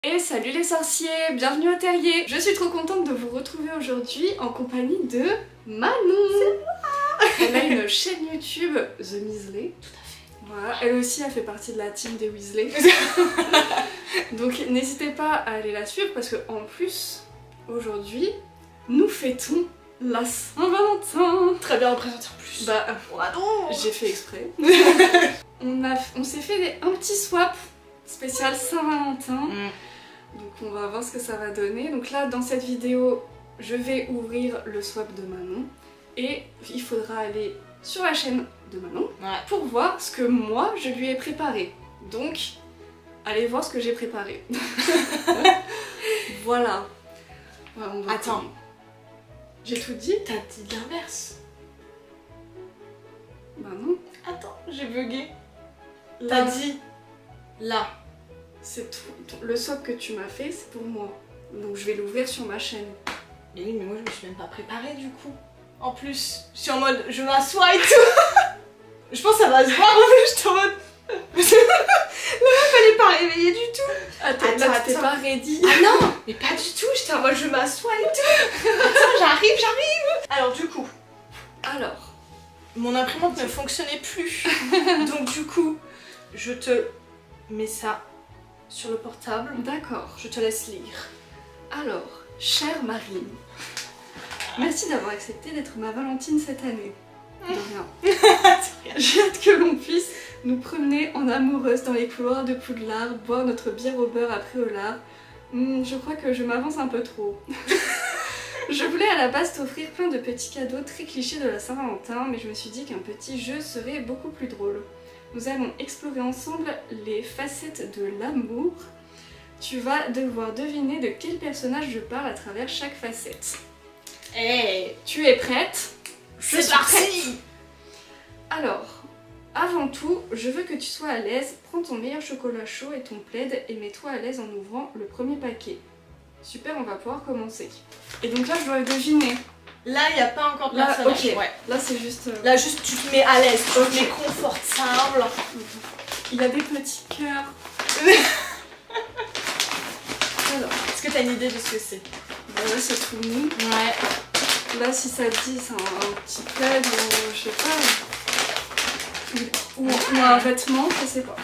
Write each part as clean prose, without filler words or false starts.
Et salut les sorciers, bienvenue au terrier. Je suis trop contente de vous retrouver aujourd'hui en compagnie de Manon. C'est moi. Elle a une chaîne YouTube, The Weasley. Tout à fait. Voilà, elle aussi a fait partie de la team des Weasley. Donc n'hésitez pas à aller la suivre parce que en plus, aujourd'hui, nous fêtons la Saint-Valentin. Très bien représenté en plus. Bah, bravo. j'ai fait exprès. on s'est fait un petit swap spécial Saint-Valentin. Donc on va voir ce que ça va donner. Donc là dans cette vidéo je vais ouvrir le swap de Manon et il faudra aller sur la chaîne de Manon pour voir ce que moi je lui ai préparé. Donc allez voir ce que j'ai préparé. Voilà. Ouais, Attends. J'ai tout dit? T'as dit l'inverse. Bah non. Attends, j'ai bugué. Là, T'as dit là. c'est tout. Le swap que tu m'as fait c'est pour moi. Donc je vais l'ouvrir sur ma chaîne. Mais oui, mais moi je me suis même pas préparée du coup. En plus, je suis en mode je m'assois et tout. Je pense que ça va se voir en fait, je suis en mode. La meuf elle est pas réveillée du tout. Attends, t'es pas ready. Ah non, mais pas du tout, j'étais en mode je m'assois et tout. Attends, j'arrive. Alors du coup. Alors. Mon imprimante ne fonctionnait plus. Donc du coup, je te mets ça sur le portable. D'accord. Je te laisse lire. Alors, chère Marine, merci d'avoir accepté d'être ma Valentine cette année. De rien. J'ai hâte que l'on puisse nous promener en amoureuse dans les couloirs de Poudlard, boire notre bière au beurre après au lard. Je crois que je m'avance un peu trop. Je voulais à la base t'offrir plein de petits cadeaux très clichés de la Saint-Valentin, mais je me suis dit qu'un petit jeu serait beaucoup plus drôle. Nous allons explorer ensemble les facettes de l'amour. Tu vas devoir deviner de quel personnage je parle à travers chaque facette. Hey, Tu es prête? c'est parti. Alors, avant tout, je veux que tu sois à l'aise. Prends ton meilleur chocolat chaud et ton plaid et mets-toi à l'aise en ouvrant le premier paquet. Super, on va pouvoir commencer. Et donc là, je dois deviner. Là, il n'y a pas encore de Là, personnage. ok. Ouais. Là, c'est juste... Là, juste, tu te mets à l'aise, tu Ok. te mets confortable. Il y a des petits cœurs. Alors, Est-ce que t'as une idée de ce que c'est? bah là, c'est tout mou. Ouais. Là, si ça te dit, c'est un petit plaid ou je sais pas. Ou un vêtement, je sais pas.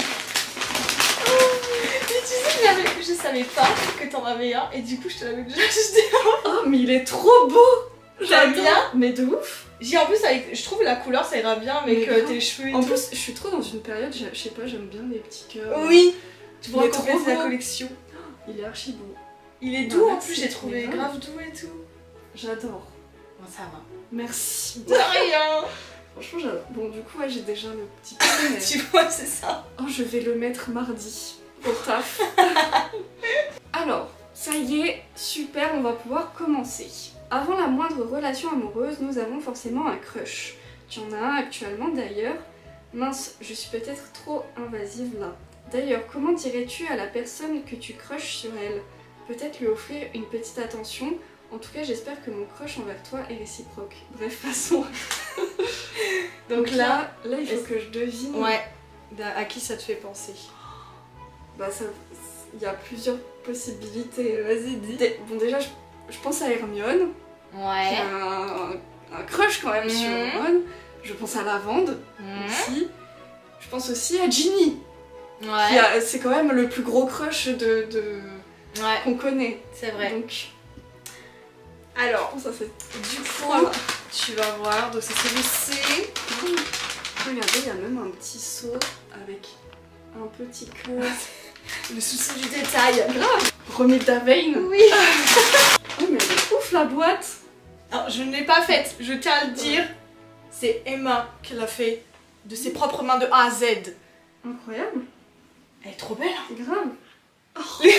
Mais tu sais que je savais pas que t'en avais un et du coup, je te l'avais déjà acheté. Oh, mais il est trop beau! T'aimes J'adore. bien? Mais de ouf! J'ai en plus, avec, je trouve la couleur ça ira bien avec Mais tes cheveux et En tout. plus, je suis trop dans une période, je sais pas, j'aime bien les petits cœurs. Oui, tu Il pourras est trop compléter la beau. collection. Il est archi beau. Il est Bah, doux en merci, plus, j'ai trouvé mais grave doux et tout. J'adore. Bon, ça va. Merci. De rien. Franchement, j'adore. Bon, du coup, ouais, j'ai déjà le petit plaid, mais... Tu vois, c'est ça. Oh, je vais le mettre mardi au taf. Alors, ça y est, super, on va pouvoir commencer. Avant la moindre relation amoureuse, nous avons forcément un crush. Tu en as un actuellement d'ailleurs. Mince, je suis peut-être trop invasive là. D'ailleurs, comment dirais-tu à la personne que tu crushes sur elle? Peut-être lui offrir une petite attention. En tout cas, j'espère que mon crush envers toi est réciproque. Bref, passons. Donc là, il faut que je devine. Ouais. À qui ça te fait penser? Bah ça, il y a plusieurs possibilités. Vas-y, dis. Bon déjà, je pense à Hermione. J'ai Ouais. un crush quand même sur Hermione. Je pense à Lavande aussi. Je pense aussi à Ginny. Ouais. C'est quand même le plus gros crush Ouais. qu'on connaît. C'est vrai. Donc, Alors, ça c'est... du coup, Voilà. tu vas voir, donc c'est celui-ci. Regardez, il y a même un petit seau avec un petit cœur. Le souci du détail. Grave. Romilda Vane. Oui. Oh mais elle est ouf la boîte. Alors, je ne l'ai pas faite, je tiens à le dire. C'est Emma qui l'a fait de ses propres mains de A à Z. Incroyable. Elle est trop belle. Hein. Grave. Oh.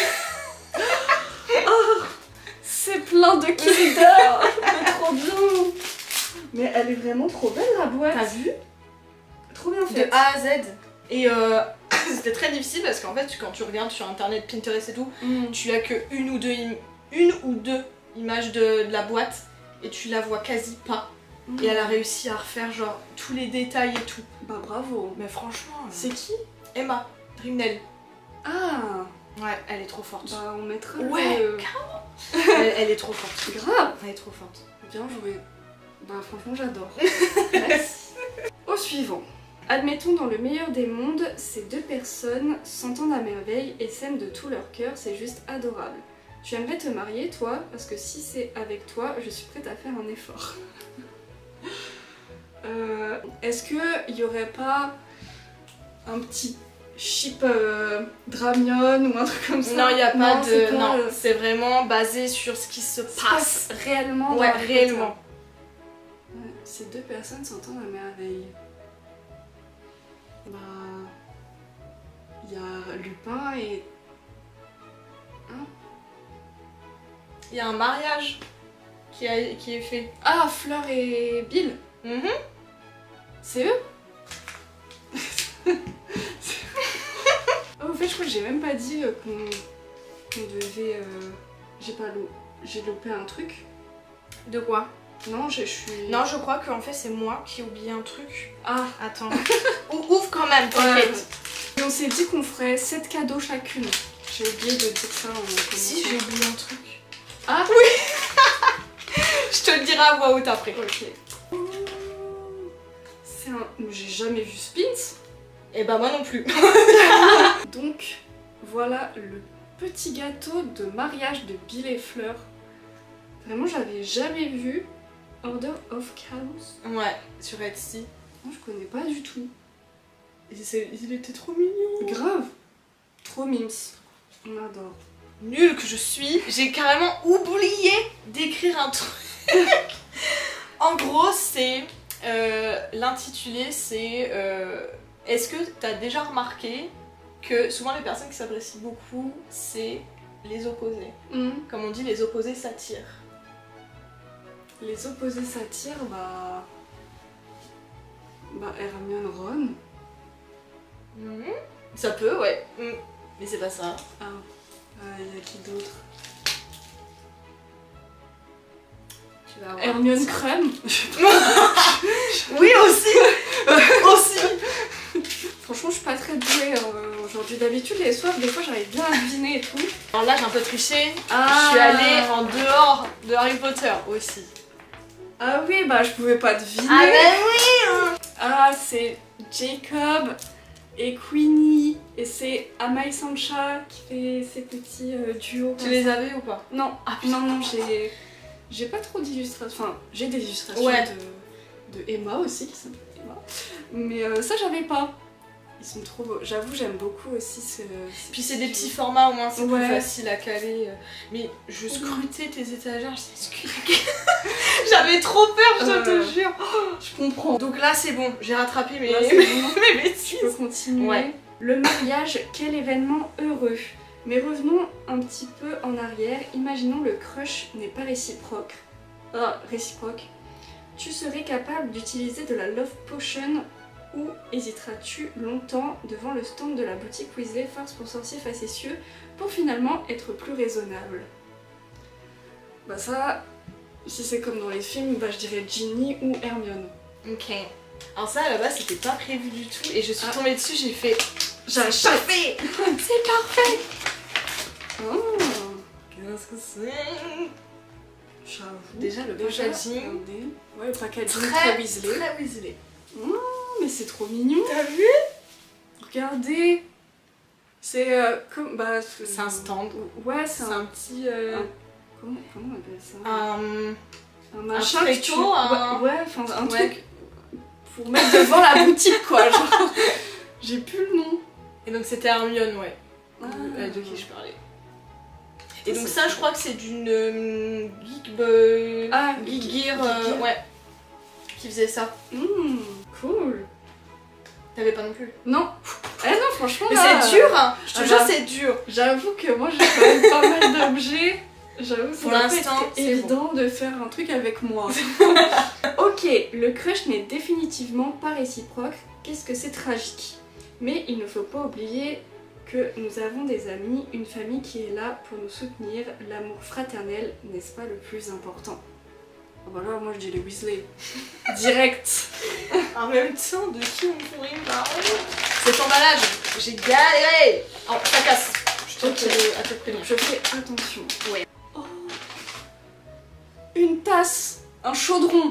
Oh, c'est plein de Kinder. C'est trop bien. Mais elle est vraiment trop belle la boîte. T'as vu? Trop bien De faite. A à Z. Et c'était très difficile parce qu'en fait, quand tu regardes sur internet, Pinterest et tout, tu as que une ou deux images de la boîte et tu la vois quasi pas. Et elle a réussi à refaire genre tous les détails et tout. Bah bravo. Mais franchement, C'est qui? Emma Dreamnell. Ah. Ouais, elle est trop forte. Bah on mettra Ouais, carrément. Elle est trop forte. Grave. Elle est trop forte. Bien joué. Bah franchement j'adore. Merci. Au suivant. Admettons dans le meilleur des mondes, ces deux personnes s'entendent à merveille et s'aiment de tout leur cœur, c'est juste adorable. Tu aimerais te marier toi, parce que si c'est avec toi, je suis prête à faire un effort. Est-ce qu'il y aurait pas un petit ship Dramion ou un truc comme ça? Non, il n'y a pas de... pas, Non, c'est vraiment basé sur ce qui se passe. Réellement dans Ouais, la vie. réellement. Ouais, ces deux personnes s'entendent à merveille. Bah... Il y a Lupin et... Hein? Il y a un mariage qui est fait. Ah, Fleur et Bill. C'est eux. Oh, en fait, je crois que j'ai même pas dit qu'on devait... J'ai loupé un truc. De quoi? Non, je suis... Non, je crois qu'en fait c'est moi qui ai oublié un truc. Ah. Attends. Ouvre quand même, t'inquiète. Et on s'est dit qu'on ferait 7 cadeaux chacune. J'ai oublié de dire ça en commençant. Si, j'ai oublié un truc. Ah oui. Je te le dirai à voix haute après. Ok. C'est un... J'ai jamais vu Spins. Et bah moi non plus. Donc, voilà le petit gâteau de mariage de Bill et Fleur. Vraiment, j'avais jamais vu Order of Chaos. Ouais, sur Etsy. Non, je connais pas du tout. Il était trop mignon. Grave. Trop mimes. On adore. Nulle que je suis, j'ai carrément oublié d'écrire un truc. En gros, c'est... l'intitulé, c'est... Est-ce que t'as déjà remarqué que souvent les personnes qui s'apprécient beaucoup, c'est les opposés. Comme on dit, les opposés s'attirent. Les opposés s'attirent, bah Hermione, Ron. Ça peut, ouais. Mais c'est pas ça. Ah, y a qui d'autre? Tu vas avoir Hermione Crème. Oui, aussi. Aussi. Franchement, je suis pas très douée aujourd'hui. D'habitude, les soirs, des fois, j'arrive bien à deviner et tout. Alors là, j'ai un peu triché. Ah. Je suis allée en dehors de Harry Potter aussi. Ah oui, bah je pouvais pas deviner. Ah ben oui. Ah, c'est Jacob et Queenie. Et c'est Amai Sancha qui fait ces petits duos. Tu les avais ou pas? Non, non, j'ai pas trop d'illustrations. Enfin, j'ai des illustrations ouais. de Emma aussi, qui s'appelle Emma. Mais ça, j'avais pas. Ils sont trop beaux. J'avoue, j'aime beaucoup aussi ce... Puis c'est des petits formats, au moins c'est ouais. plus facile à caler. Mais je scrutais tes étagères, je disais, j'avais trop peur, je te jure. Je comprends. Donc là, c'est bon, j'ai rattrapé mes, là, bon. mes bêtises. Je peux continuer. Ouais. Le mariage, quel événement heureux. Mais revenons un petit peu en arrière. Imaginons le crush n'est pas réciproque. Réciproque. Tu serais capable d'utiliser de la Love Potion ou hésiteras-tu longtemps devant le stand de la boutique Weasley Force pour sorciers facétieux pour finalement être plus raisonnable? Bah ça, si c'est comme dans les films, bah je dirais Ginny ou Hermione. Ok. Alors ça à la base c'était pas prévu du tout et je suis tombée dessus, j'ai fait... J'achète. Parfait. C'est parfait. Oh, qu'est-ce que c'est? J'avoue. Déjà le packaging. Ouais, le packaging très Weasley. Très Weasley. Oh, mais c'est trop mignon. T'as vu? Regardez. C'est comme... Bah, c'est un stand. Ouais, c'est un petit... Comment on appelle ça? Un machin tréteau, que tu... Ouais, enfin un truc pour mettre devant la boutique quoi, genre. J'ai plus le nom. Et donc c'était Hermione, ouais. Ah. De qui je parlais. Et donc ça je crois que c'est d'une Geek Gear, ouais, qui faisait ça. Cool. T'avais pas non plus? Non. Eh non, franchement mais là... c'est dur hein. Je te jure c'est dur. J'avoue que moi j'ai quand même pas mal d'objets. J'avoue, pour l'instant, c'est évident de faire un truc avec moi. Ok, le crush n'est définitivement pas réciproque. Qu'est-ce que c'est tragique? Mais il ne faut pas oublier que nous avons des amis, une famille qui est là pour nous soutenir. L'amour fraternel, n'est-ce pas le plus important? Oh bah là, moi je dis les Weasley. Direct. En même temps, de qui on pourrait parler? Cet emballage, j'ai galéré. Oh, ça casse. Je Ok. à te prénom. Je fais attention. Ouais. Oh. Une tasse, un chaudron.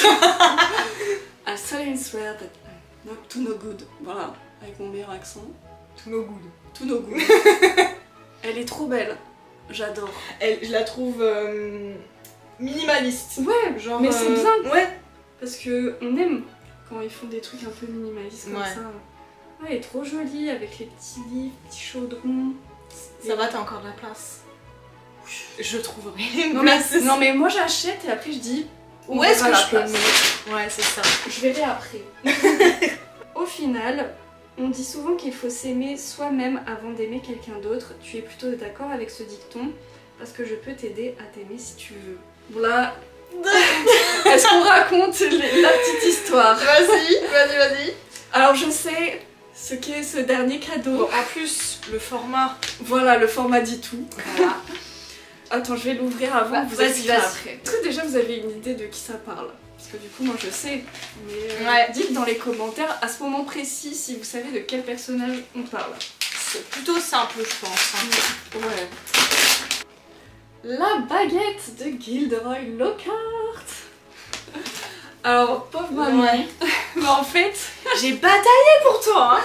A silence rare that not to no good. Voilà, avec mon meilleur accent. To no good. To no good. Elle est trop belle. J'adore. Je la trouve minimaliste. Ouais, Genre, mais c'est bien. Ouais. Parce que on aime quand ils font des trucs un peu minimalistes comme Ouais. ça. Ouais, elle est trop jolie avec les petits livres, petits chaudrons. Ça va, t'as encore de la place. Je trouverai une Non place. mais, non mais moi j'achète et après je dis Où est-ce que la je peux place. le mettre? Ouais, c'est ça. Je verrai après. Au final, on dit souvent qu'il faut s'aimer soi-même avant d'aimer quelqu'un d'autre. Tu es plutôt d'accord avec ce dicton? Parce que je peux t'aider à t'aimer si tu veux. Voilà. Est-ce qu'on raconte la petite histoire? Vas-y. Alors je sais ce qu'est ce dernier cadeau. Bon, en plus, le format. Voilà, le format dit tout. Voilà. Attends, je vais l'ouvrir avant, vous Vas-y, expliquer vas-y. après. Est-ce que déjà vous avez une idée de qui ça parle? Parce que du coup, moi je sais. Mais Ouais. dites dans les commentaires à ce moment précis si vous savez de quel personnage on parle. C'est plutôt simple, je pense. Hein. Ouais. La baguette de Gilderoy Lockhart. Alors, pauvre maman. Ouais. Mais en fait, J'ai bataillé pour toi, hein.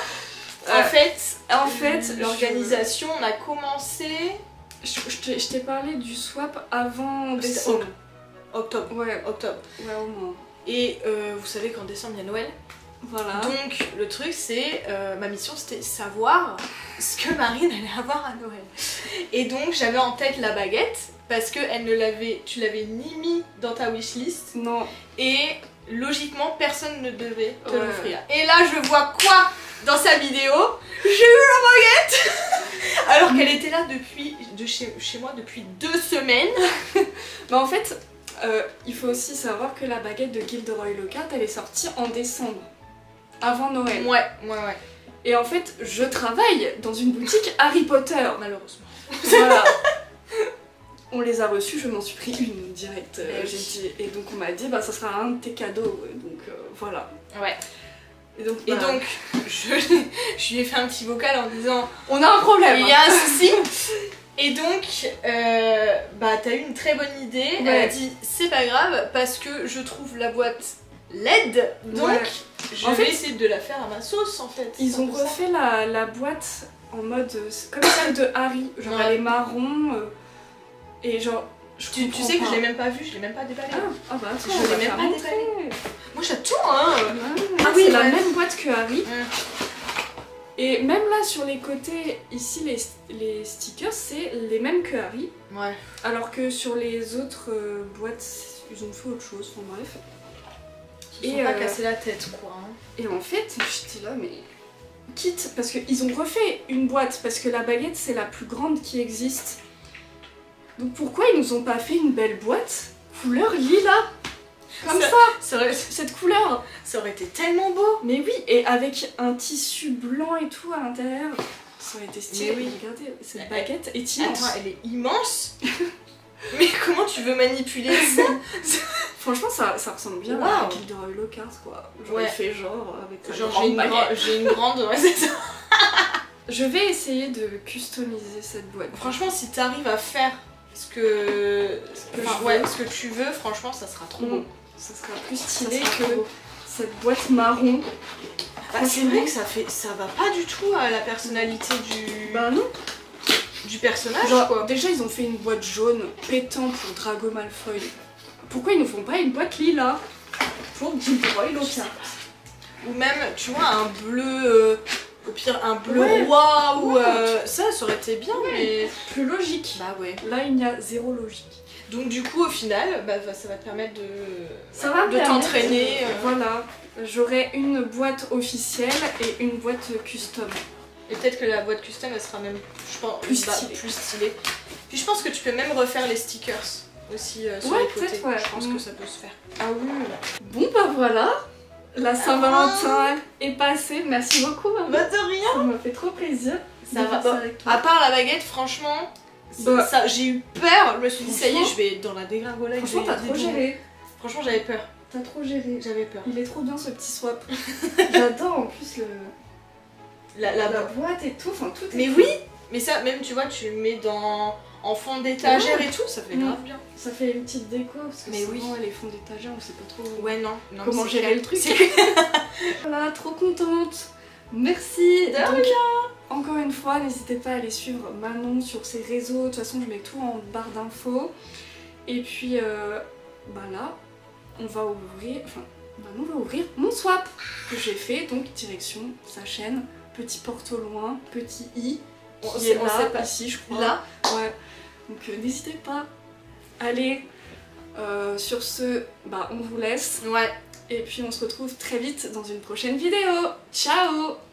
en fait, l'organisation, on a commencé je t'ai parlé du swap avant décembre. octobre. Ouais, Octobre. ouais, au moins. Et vous savez qu'en décembre, il y a Noël. Voilà. Donc, le truc, c'est. Ma mission, c'était savoir ce que Marine allait avoir à Noël. Et donc, j'avais en tête la baguette, parce que tu l'avais ni mis dans ta wishlist. Non. Et logiquement, personne ne devait te Ouais. l'offrir. Et là, je vois quoi dans sa vidéo? J'ai eu la baguette alors qu'elle était là chez moi depuis 2 semaines. Mais en fait, il faut aussi savoir que la baguette de Gilderoy Lockhart, elle est sortie en décembre, avant Noël. Ouais. Et en fait, je travaille dans une boutique Harry Potter. Malheureusement. Voilà. On les a reçus, je m'en suis pris une direct. Eh oui. J'ai dit, et donc on m'a dit, bah ça sera un de tes cadeaux. Donc voilà. Ouais. Et donc, Et bah, donc, je lui ai fait un petit vocal en disant on a un problème. il y a un souci. Et donc, bah t'as eu une très bonne idée. Ouais. Elle a dit c'est pas grave parce que je trouve la boîte laide. Donc, Ouais. je En vais fait, essayer de la faire à ma sauce en fait. Ils C'est ont un peu ça. refait la boîte en mode comme celle de Harry, genre Ouais. elle est marron et genre Tu comprends sais que pas. je l'ai même pas vue, je l'ai même pas déballée. Ah bah attends, Je on l'ai va même faire pas montrer. Moi j'attends hein. Ah oui, c'est la ouais. même boîte que Harry. Mm. Et même là sur les côtés, ici les stickers, c'est les mêmes que Harry. Ouais. Alors que sur les autres boîtes, ils ont fait autre chose, enfin bref. Ils sont pas cassé la tête quoi. Hein. Et en fait, j'étais là, mais quitte, parce qu'ils ont refait une boîte, parce que la baguette c'est la plus grande qui existe. Donc pourquoi ils nous ont pas fait une belle boîte couleur lilas? Comme ça, cette couleur. Ça aurait été tellement beau. Mais oui, et avec un tissu blanc et tout à l'intérieur. Ça aurait été stylé. Mais oui. Regardez, cette baguette est immense. Attends, elle est immense. Mais comment tu veux manipuler ça? Franchement, ça ressemble bien Wow. à Gilderoy Lockhart, quoi. J'aurais Ouais. fait genre avec ta Genre grande baguette. j'ai une grande, ouais c'est ça. Je vais essayer de customiser cette boîte. Franchement, si t'arrives à faire ce que je ouais, veux. ce que tu veux, franchement, ça sera trop beau. Ça sera plus Ça stylé sera trop que beau. cette boîte marron. Bah, c'est vrai que ça va pas du tout à la personnalité Bah non. du personnage Genre, quoi. déjà ils ont fait une boîte jaune pétant pour Drago Malfoy. Pourquoi ils ne font pas une boîte lilas pour Gilderoy Lockhart? Ou même, tu vois, un bleu, au pire un bleu Ouais. roi ou Ouais. ça aurait été bien, mais Plus logique. bah ouais. Là il y a zéro logique. Donc du coup, au final, bah, ça va te permettre de Ça va me de permettre, t'entraîner. Voilà. J'aurai une boîte officielle et une boîte custom. Et peut-être que la boîte custom, elle sera même, je pense, Plus stylée. plus stylée. Puis je pense que tu peux même refaire les stickers aussi sur Ouais, les côtés. peut-être, ouais. Je pense que ça peut se faire. Ah oui. Bon bah voilà. La Saint-Valentin est passée. Merci beaucoup maman. Bah de rien. Ça m'a fait trop plaisir. Ça de va. faire avec toi. À part la baguette, franchement, Bah. ça, j'ai eu peur. Je me suis dit, ça y est, Franchement. je vais être dans la dégringolade. Franchement t'as trop géré. Franchement, j'avais peur. T'as trop géré. J'avais peur. Il est trop bien ce petit swap. J'adore en plus La la boîte et tout. Enfin tout est Mais cool. oui, Mais ça, même tu vois, tu le mets en fond d'étagère Ouais. et tout, ça fait grave bien. Ça fait une petite déco parce que Mais souvent les fonds d'étagère on sait pas trop Ouais, non. comment c'est gérer clair. le truc. C'est- Voilà, trop contente. Merci. De Donc, encore une fois, n'hésitez pas à aller suivre Manon sur ses réseaux. De toute façon, je mets tout en barre d'infos. Et puis, bah là, on va ouvrir. Enfin, Manon va ouvrir mon swap que j'ai fait. Donc, direction sa chaîne. Petit porte au loin, petit i. On Qui sait- est on là, sait pas. ici, je crois. Là, Ouais. Donc, n'hésitez pas. Allez. Sur ce, bah, on vous laisse. ouais. Et puis on se retrouve très vite dans une prochaine vidéo. Ciao!